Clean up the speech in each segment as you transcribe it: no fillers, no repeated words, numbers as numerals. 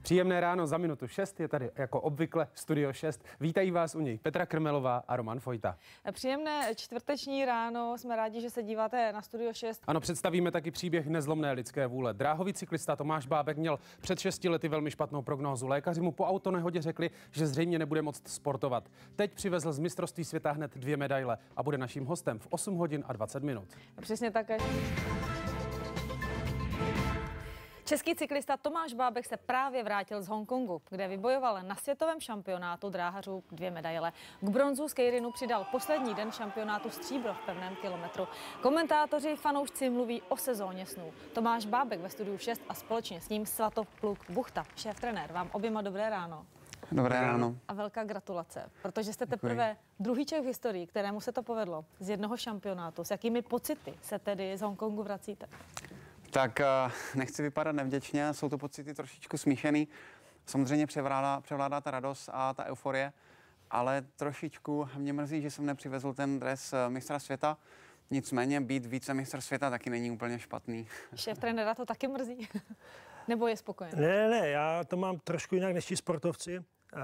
Příjemné ráno, za minutu 6 je tady jako obvykle Studio 6. Vítají vás u něj Petra Krmelová a Roman Fojta. Příjemné čtvrteční ráno, jsme rádi, že se díváte na Studio 6. Ano, představíme taky příběh nezlomné lidské vůle. Dráhový cyklista Tomáš Bábek měl před 6 lety velmi špatnou prognózu. Lékaři mu po autonehodě řekli, že zřejmě nebude moct sportovat. Teď přivezl z mistrovství světa hned 2 medaile a bude naším hostem v 8 hodin a 20 minut. Přesně tak. Český cyklista Tomáš Bábek se právě vrátil z Hongkongu, kde vybojoval na světovém šampionátu dráhařů 2 medaile. K bronzu z kejrinu přidal poslední den šampionátu stříbro v pevném kilometru. Komentátoři, fanoušci mluví o sezóně snů. Tomáš Bábek ve Studiu 6 a společně s ním Svatopluk Buchta, šéf-trenér. Vám oběma dobré ráno. Dobré ráno. A velká gratulace, protože jste teprve druhý Čech v historii, kterému se to povedlo z jednoho šampionátu. S jakými pocity se tedy z Hongkongu vracíte? Tak nechci vypadat nevděčně, jsou to pocity trošičku smíšený. Samozřejmě převládá ta radost a ta euforie, ale trošičku mě mrzí, že jsem nepřivezl ten dres mistra světa. Nicméně být vícemistr světa taky není úplně špatný. Šéf trenéra to taky mrzí? Nebo je spokojený? Ne, já to mám trošku jinak než ti sportovci.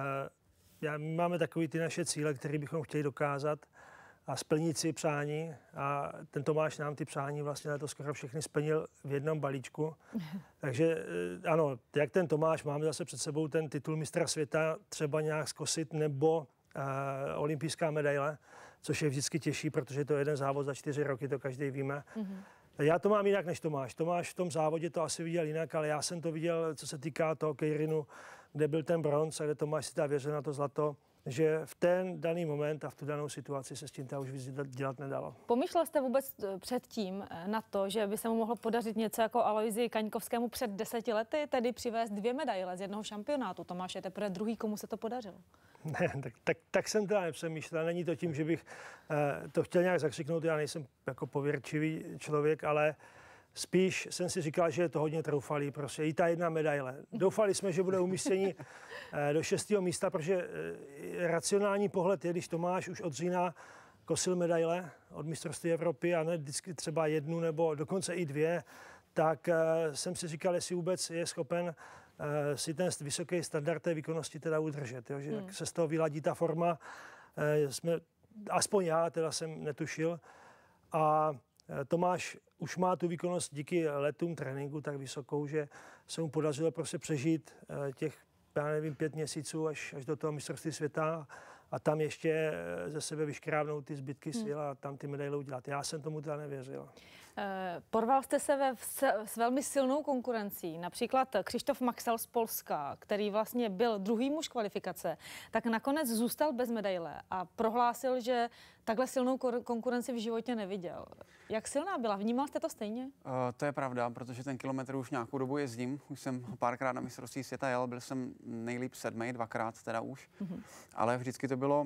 My máme takový ty naše cíle, které bychom chtěli dokázat a splnit si přání. A ten Tomáš nám ty přání vlastně to skoro všechny splnil v jednom balíčku. Takže ano, jak ten Tomáš, máme zase před sebou ten titul mistra světa třeba nějak zkosit nebo olympijská medaile, což je vždycky těžší, protože to je jeden závod za 4 roky, to každý víme. Já to mám jinak než Tomáš. Tomáš v tom závodě to asi viděl jinak, ale já jsem to viděl, co se týká toho kejrinu, kde byl ten bronz a kde Tomáš si věřil na to zlato, že v ten daný moment a v tu danou situaci se s tím už víc dělat nedalo. Pomýšlel jste vůbec předtím na to, že by se mu mohlo podařit něco jako Aloisi Kaňkovskému před 10 lety, tedy přivést 2 medaile z jednoho šampionátu? Tomáš je teprve druhý, komu se to podařilo. Ne, tak jsem teda nepřemýšlel. Není to tím, že bych to chtěl nějak zakřiknout. Já nejsem jako pověrčivý člověk, ale spíš jsem si říkal, že je to hodně troufalý. Prostě i ta 1 medaile. Doufali jsme, že bude umístění do 6. místa, protože racionální pohled je, když Tomáš už od října kosil medaile od mistrovství Evropy a ne vždycky třeba 1 nebo dokonce i 2, tak jsem si říkal, jestli vůbec je schopen si ten vysoký standard té výkonnosti teda udržet, jo? Že se z toho vyladí ta forma. Aspoň já teda jsem netušil. A Tomáš už má tu výkonnost díky letům tréninku tak vysokou, že se mu podařilo prostě přežít těch, já nevím, 5 měsíců až do toho mistrovství světa a tam ještě ze sebe vyškrábnout ty zbytky sil a tam ty medaile udělat. Já jsem tomu teda nevěřil. Porval jste se s velmi silnou konkurencí, například Křištof Maxel z Polska, který vlastně byl druhý muž kvalifikace, tak nakonec zůstal bez medaile a prohlásil, že takhle silnou konkurenci v životě neviděl. Jak silná byla? Vnímal jste to stejně? To je pravda, protože ten kilometr už nějakou dobu jezdím. Už jsem párkrát na mistrovství světa jel, byl jsem nejlíp 7, 2krát teda už, ale vždycky to bylo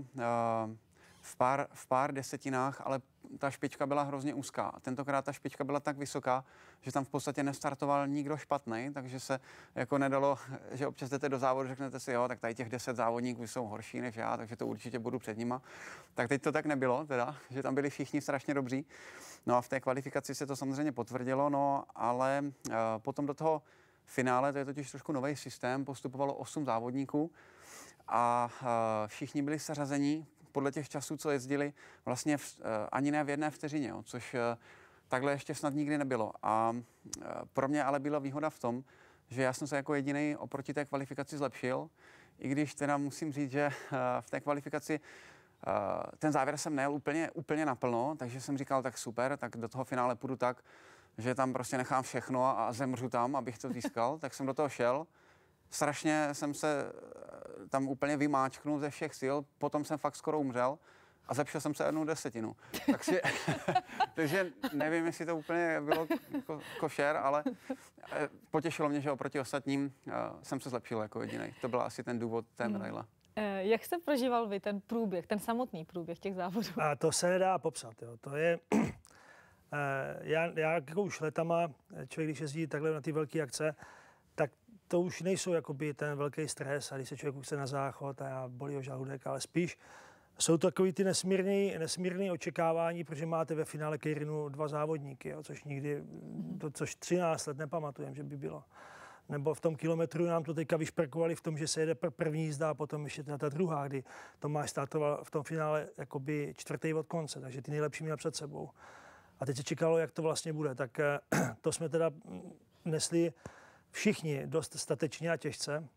v pár desetinách, ale ta špička byla hrozně úzká. Tentokrát ta špička byla tak vysoká, že tam v podstatě nestartoval nikdo špatný, takže se jako nedalo, že občas jdete do závodu, řeknete si, jo, tak tady těch 10 závodníků jsou horší než já, takže to určitě budu před nima. Tak teď to tak nebylo, teda, že tam byli všichni strašně dobří. No a v té kvalifikaci se to samozřejmě potvrdilo, no, ale potom do toho finále, to je totiž trošku nový systém, postupovalo 8 závodníků a všichni byli seřazení podle těch časů, co jezdili, vlastně ani ne v 1 vteřině, jo, což takhle ještě snad nikdy nebylo. A pro mě ale byla výhoda v tom, že já jsem se jako jedinej oproti té kvalifikaci zlepšil, i když teda musím říct, že v té kvalifikaci ten závěr jsem nejel úplně naplno, takže jsem říkal, tak super, tak do toho finále půjdu tak, že tam prostě nechám všechno a zemřu tam, abych to získal, tak jsem do toho šel. Strašně jsem se tam úplně vymáčknul ze všech sil, potom jsem fakt skoro umřel a zlepšil jsem se 1/10. Takže nevím, jestli to úplně bylo košer, ale potěšilo mě, že oproti ostatním jsem se zlepšil jako jedinej. To byl asi ten důvod té medaile. Jak jste prožíval vy ten průběh, ten samotný průběh těch závodů? A to se nedá popsat. Jo. To je... já jako už letama, člověk, když jezdí takhle na ty velké akce, tak to už nejsou jakoby ten velký stres a když se člověk chce na záchod a bolí ho žaludek, ale spíš jsou to takový ty nesmírný očekávání, protože máte ve finále kejrinu 2 závodníky, jo, což nikdy, což 13 let nepamatujem, že by bylo. nebo v tom kilometru nám to teďka vyšperkovali v tom, že se jede první jízda a potom ještě ta druhá, kdy Tomáš startoval v tom finále jakoby čtvrtý od konce, takže ty nejlepší měl před sebou. A teď se čekalo, jak to vlastně bude. Tak to jsme teda nesli všichni dost statečně a těžce,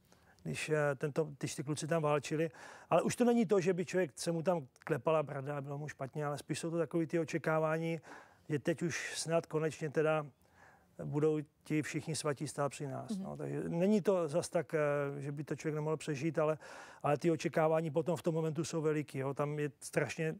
když ty kluci tam válčili. Ale už to není to, že by člověk se mu tam klepala brada a bylo mu špatně, ale spíš jsou to takové ty očekávání, že teď už snad konečně teda budou ti všichni svatí stát při nás. No, takže není to zas tak, že by to člověk nemohl přežít, ale ty očekávání potom v tom momentu jsou veliký. Jo. Tam je strašně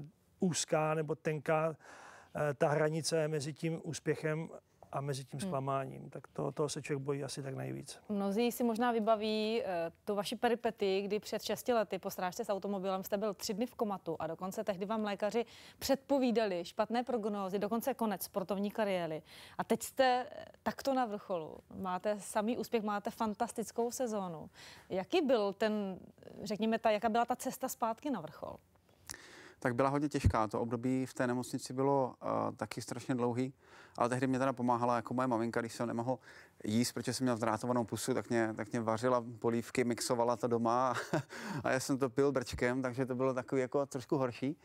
úzká nebo tenká ta hranice mezi tím úspěchem a mezi tím zklamáním. Tak toho se člověk bojí asi tak nejvíc. Mnozí si možná vybaví tu vaši peripety, kdy před 6 lety po srážce s automobilem jste byl 3 dny v komatu a dokonce tehdy vám lékaři předpovídali špatné prognózy, dokonce konec sportovní kariéry. A teď jste takto na vrcholu. Máte samý úspěch, máte fantastickou sezónu. Jaký byl ten, řekněme, jaká byla ta cesta zpátky na vrchol? Tak byla hodně těžká. To období v té nemocnici bylo taky strašně dlouhý, ale tehdy mě teda pomáhala jako moje maminka, když jsem nemohl jíst, protože jsem měl zdrátovanou pusu, tak mě vařila polívky, mixovala to doma a já jsem to pil brčkem, takže to bylo takový jako trošku horší.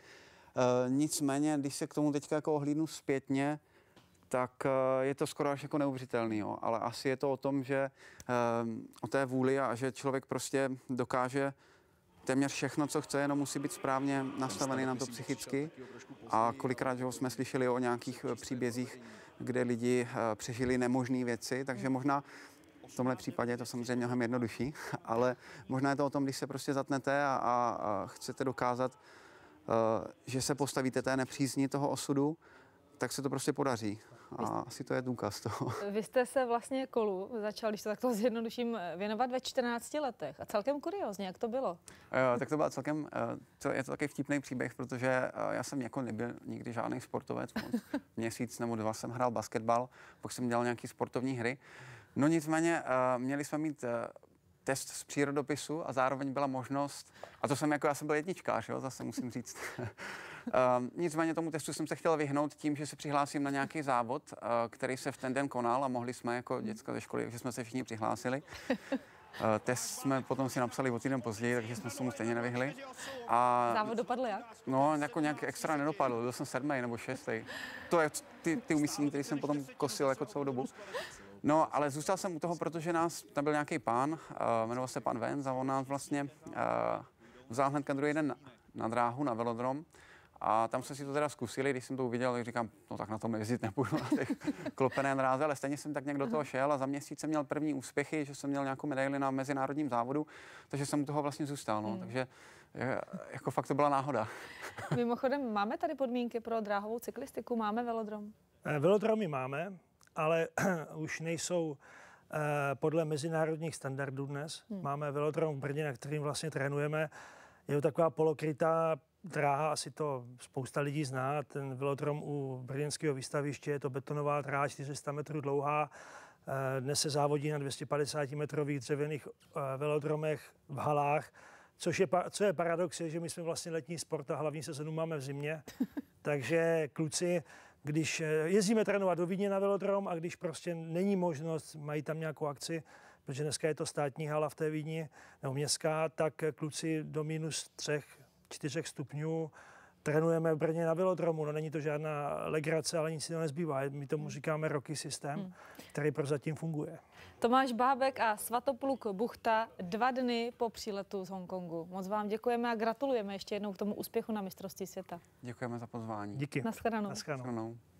Nicméně, když se k tomu teďka jako ohlídnu zpětně, tak je to skoro až jako neuvěřitelný, jo. Ale asi je to o tom, že o té vůli a že člověk prostě dokáže téměř všechno, co chce, jenom musí být správně nastavený na to psychicky. A kolikrát, že jsme slyšeli o nějakých příbězích, kde lidi přežili nemožné věci, takže možná v tomhle případě je to samozřejmě mnohem jednodušší, ale možná je to o tom, když se prostě zatnete a chcete dokázat, že se postavíte té nepřízni toho osudu, tak se to prostě podaří. A asi to je důkaz toho. Vy jste se vlastně kolu začal, když to takto zjednoduším, věnovat ve 14 letech. A celkem kuriózně, jak to bylo? Tak to byla celkem, je to takový vtipný příběh, protože já jsem jako nebyl nikdy žádný sportovec. Měsíc nebo 2 jsem hrál basketbal, pak jsem dělal nějaký sportovní hry. No nicméně měli jsme mít test z přírodopisu a zároveň byla možnost, a to jsem jako, já jsem byl jedničkář, jo, zase musím říct. Nicméně tomu testu jsem se chtěl vyhnout tím, že se přihlásím na nějaký závod, který se v ten den konal a mohli jsme jako děcka ze školy, takže jsme se všichni přihlásili. Test jsme potom si napsali o týden později, takže jsme se tomu stejně nevyhli. A závod dopadl jak? No, jako nějak extra nedopadl, byl jsem 7. nebo 6. To je ty umístění, který jsem potom kosil jako celou dobu. No, ale zůstal jsem u toho, protože tam byl nějaký pán, jmenoval se pan Venz a on nás vlastně vzal hnedka druhý den na dráhu, na velodrom. A tam jsme si to teda zkusili, když jsem to uviděl, tak říkám, no tak na tom jezdit nepůjdu na těch klopené dráze, ale stejně jsem tak nějak do toho šel a za měsíc jsem měl první úspěchy, že jsem měl nějakou medaili na mezinárodním závodu, takže jsem u toho vlastně zůstal, no. Takže jako fakt to byla náhoda. Mimochodem, máme tady podmínky pro dráhovou cyklistiku, máme velodrom? Velodromy máme, ale už nejsou podle mezinárodních standardů dnes. Máme velodrom v Brně, na kterým vlastně trénujeme. Je to taková polokrytá dráha, asi to spousta lidí zná. Ten velodrom u brněnského výstaviště, je to betonová dráha 400 metrů dlouhá. Dnes se závodí na 250-metrových dřevěných velodromech v halách. Co je paradox, je, že my jsme vlastně letní sport a hlavní sezonu máme v zimě. Takže kluci, když jezdíme trénovat do Vídně na velodrom a když prostě není možnost, mají tam nějakou akci, protože dneska je to státní hala v té Vídni, nebo městská, tak kluci do -3, 4 stupňů trénujeme v Brně na velodromu. No není to žádná legrace, ale nic si to nezbývá. My tomu říkáme roky systém, který prozatím funguje. Tomáš Bábek a Svatopluk Buchta 2 dny po příletu z Hongkongu. Moc vám děkujeme a gratulujeme ještě jednou k tomu úspěchu na mistrovství světa. Děkujeme za pozvání. Díky. Naschledanou. Naschledanou.